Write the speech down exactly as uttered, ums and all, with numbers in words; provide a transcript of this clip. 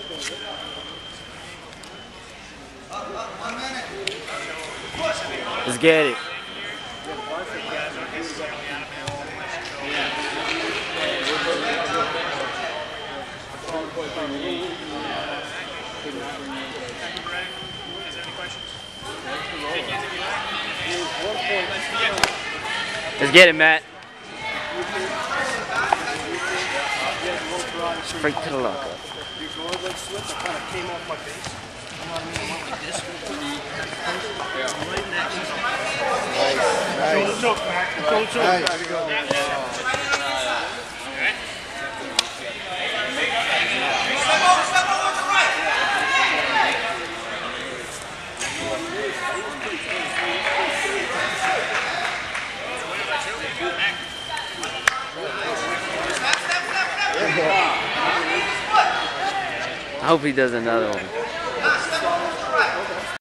Let's get it. Let's get it, Matt. Straight to the locker. Your guard leg slip that kind of came off my face. Like this. Nice. No, back. Go to back. I hope he does another one.